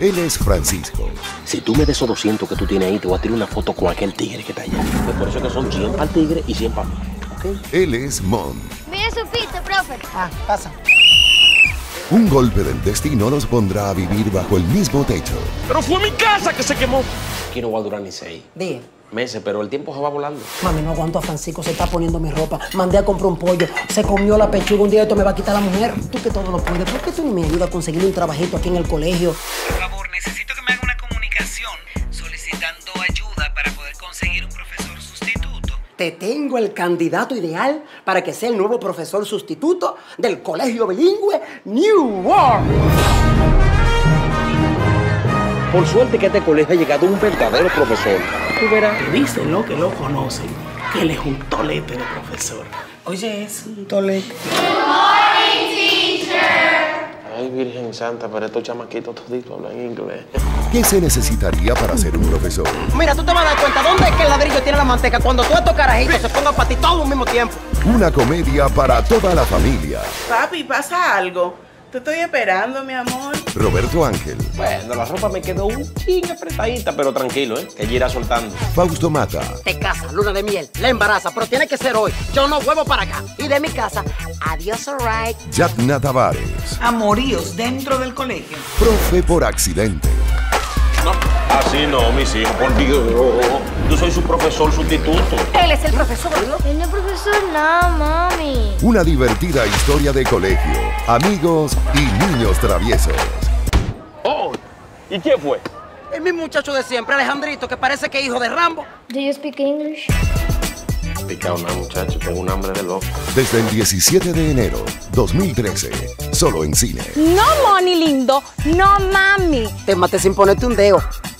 Él es Francisco. Si tú me des esos 200 que tú tienes ahí, te voy a tirar una foto con aquel tigre que está allá. Es por eso que son 100 para el tigre y 100 para mí. ¿Ok? Él es Mon. Mire su pizza, profe. Pasa. Un golpe del destino los pondrá a vivir bajo el mismo techo. Pero fue mi casa que se quemó. Aquí no va a durar ni 6 Dije. meses, pero el tiempo se va volando. Mami, no aguanto a Francisco, se está poniendo mi ropa. Mandé a comprar un pollo, se comió la pechuga, un día esto me va a quitar la mujer. Tú que todo lo puedes, ¿por qué tú no me ayudas a conseguir un trabajito aquí en el colegio? Por favor, necesito que me haga una comunicación solicitando ayuda para poder conseguir un profesor sustituto. Te tengo el candidato ideal para que sea el nuevo profesor sustituto del colegio bilingüe New World. Por suerte que a este colegio ha llegado un verdadero profesor. Tú verás. Que dicen lo que lo conocen, que él es un tolete de profesor. Oye, es un tolete. Ay, Virgen Santa, pero estos chamaquitos toditos hablan inglés. ¿Qué se necesitaría para ser un profesor? Mira, tú te vas a dar cuenta dónde es que el ladrillo tiene la manteca cuando todos estos carajitos se pongan para ti todos al mismo tiempo. Una comedia para toda la familia. Papi, ¿pasa algo? Te estoy esperando, mi amor. Roberto Ángel, Bueno, la ropa me quedó un chin apretadita, pero tranquilo, que ella irá soltando. Fausto Mata, Te casa, luna de miel, la embaraza, pero tiene que ser hoy. Yo no vuelvo para acá. Y de mi casa, adiós, alright. Yatna Tavares, Amoríos dentro del colegio. profe por accidente. No, así no, mis hijos, por Dios. Yo soy su profesor sustituto. Él es el profesor, ¿no? Él no es profesor nada, mami. Una divertida historia de colegio, amigos y niños traviesos. Oh, ¿y quién fue? El mismo muchacho de siempre, Alejandrito, que parece que es hijo de Rambo. Do you speak English? Pica una muchacho, tengo un hambre de loco. Desde el 17 de enero 2013, solo en cine. No, Moni lindo, no mami. Te maté sin ponerte un dedo.